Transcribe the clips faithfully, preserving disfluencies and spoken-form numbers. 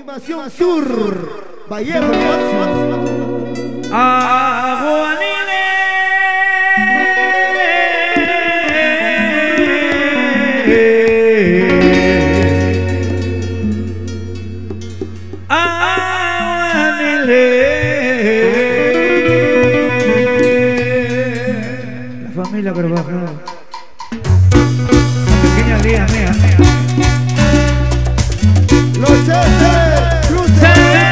Animación Sur, Vallejo. Aguanile. Aguanile. La familia Carvajal. La pequeña Lía mía. Los Chetes, Cruces.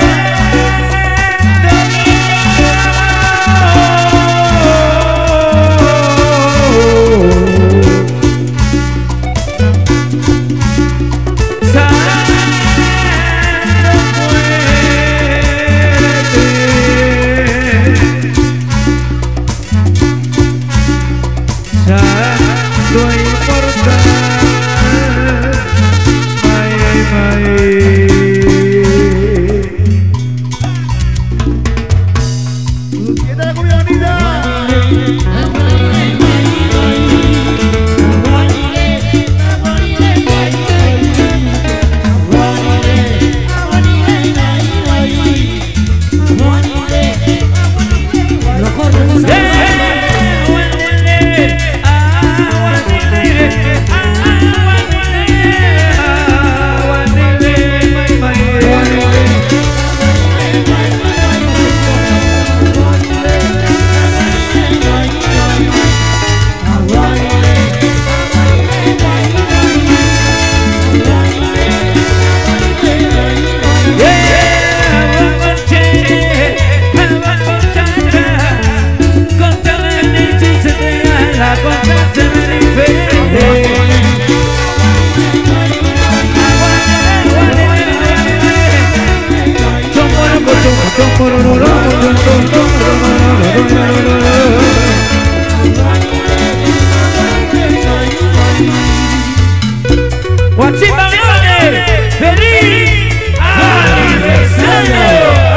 Guachita Leone, feliz aniversario.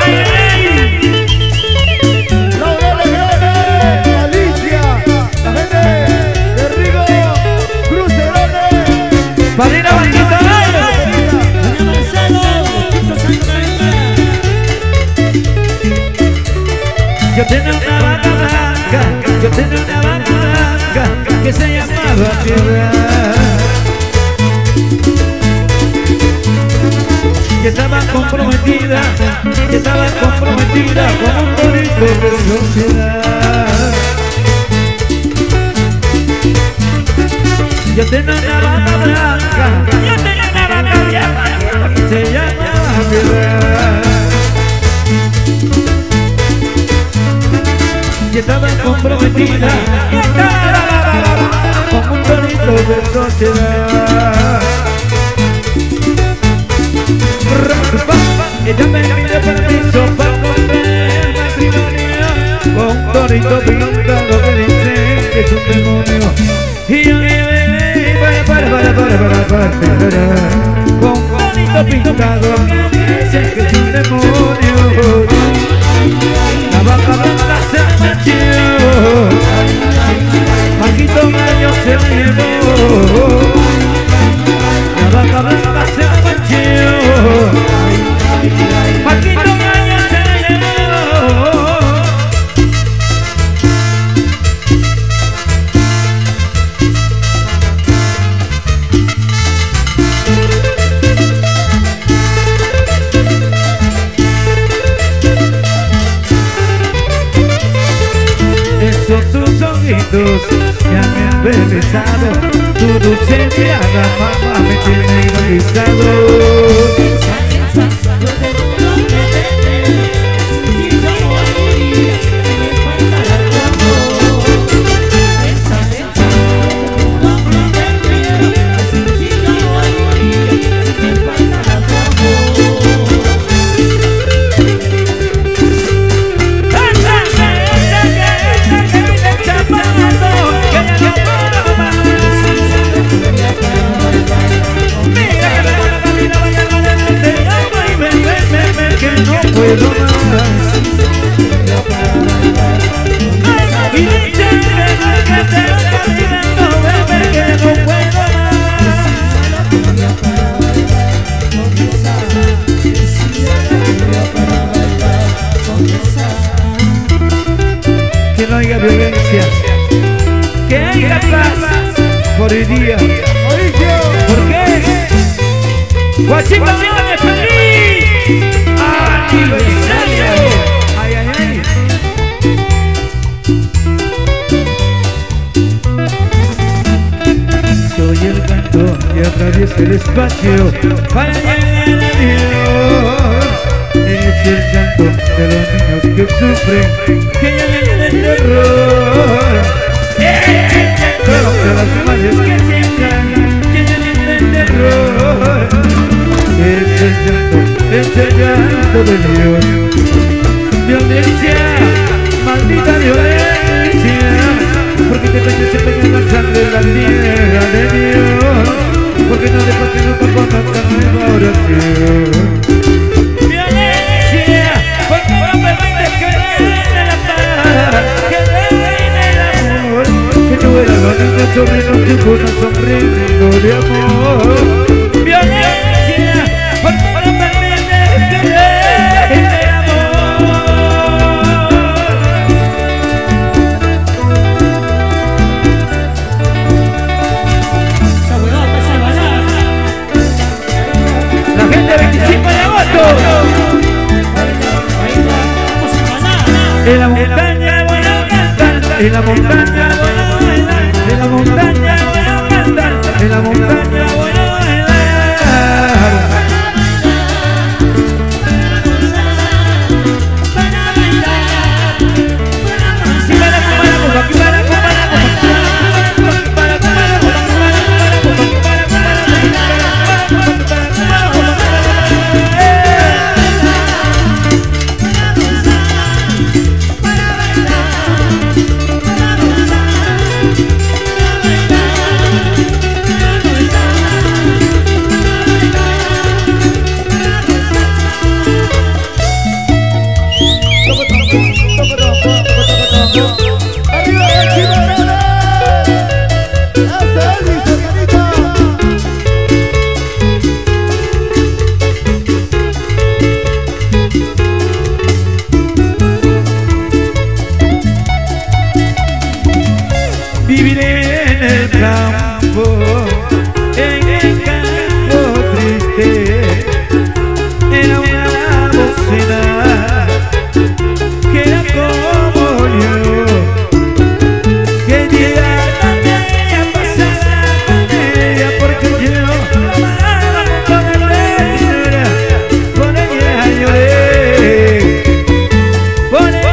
Alicia, la gente de Rigo, Crucerones. Padrino Bandito. Yo tenía una vaca blanca, yo tenía una vaca blanca que se llamaba Piedra. Y estaba comprometida, y estaba comprometida con un torito de sociedad. Yo tenía una vaca blanca, yo tenía una vaca blanca que se llamaba Piedra. Y estaba comprometida con un torito de sociedad. Ella me pidió permiso para contraer matrimonio con un torito pintado que dice que es un demonio. Y yo le para, para, para, para, para, para, para, con un torito pintado que dice que es un demonio. La vaca blanca se manchó, Paquito Gallo se llevó. La vaca blanca se manchó, Paquito Gallo se llevó. Esos tus ojitos ya me han besado, tu dulce mirada, mamá, me tiene hipnotizado. Guachimba, feliz aniversario. Ay, ay, ay. Soy el canto que atraviesa el espacio para llegar a Dios. Es el canto de los niños que sufren, que llegan el terror. Es el canto de las madres que sientan, que llegan el terror. Es el llanto, es el llanto de Dios. Violencia, maldita violencia, porque te peñas, se peña la sangre de la tierra de Dios, porque no dejas que nunca conozca nueva oración. Violencia, porque no permites que reine la paz, que reine el amor, que tú eras los niños sobrinos que fueron sonriendo de amor. Violencia, porque no permites que reine el amor. veinticinco de agosto en la montaña voy a cantar, en la montaña voy a bailar, en la montaña voy a cantar, en la montaña voy a bailar. Viviré en el campo, en el campo triste, era una bocina que era como yo, que diera la pasada con ella, porque yo amaba con ella, con ella lloré, con ella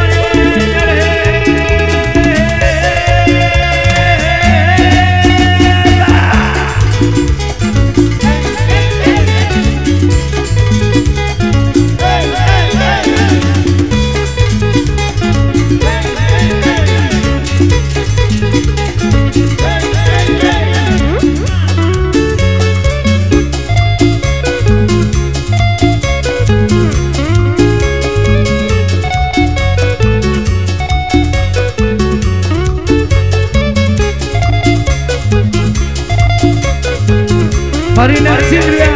Marina Silvia,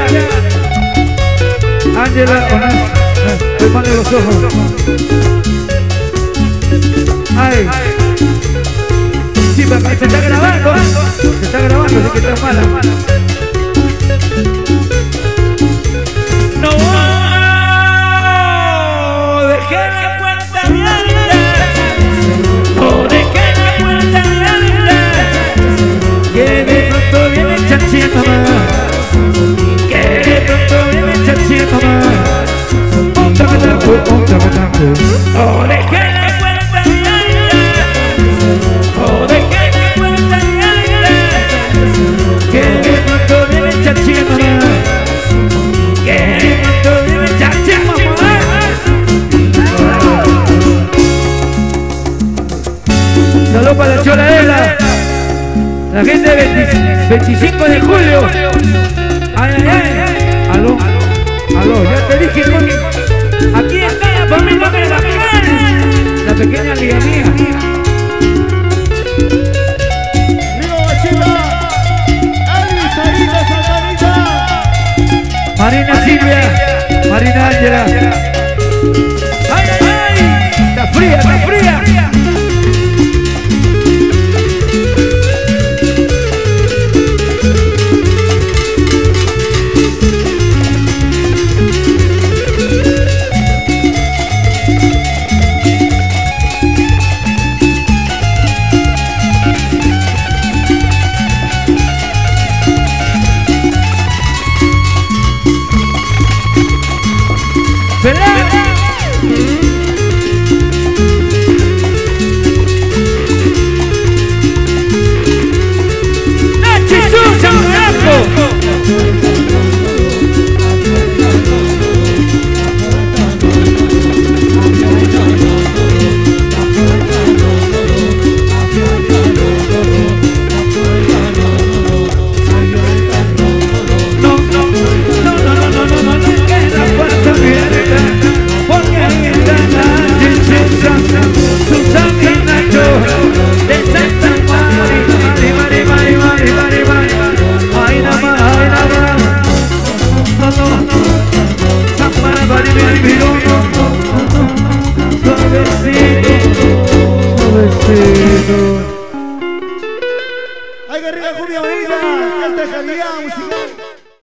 Ángela Onás, hermano de los ojos. Ay, sí, pero se está grabando, se está grabando, así que está mala. No dejé la puerta abierta, no dejé la puerta abierta, que de pronto viene Chachi mamá. Oh, dejé la puerta abierta, oh, dejé la puerta abierta, que de pronto viene Chachi mamá, que de pronto viene Chachi mamá. Saludos para la Choladela, la gente de veinticinco de julio. Ay, ay, ay, aló, aló, ya te dije, aquí está la familia de Bacán, la pequeña liga mía. Río Guachimba, Alice, Sarita, Santanita, Marina Silvia, Marina Ángela. Ay, ay, ay, está fría, está fría. Sapara, bari, bari, biro.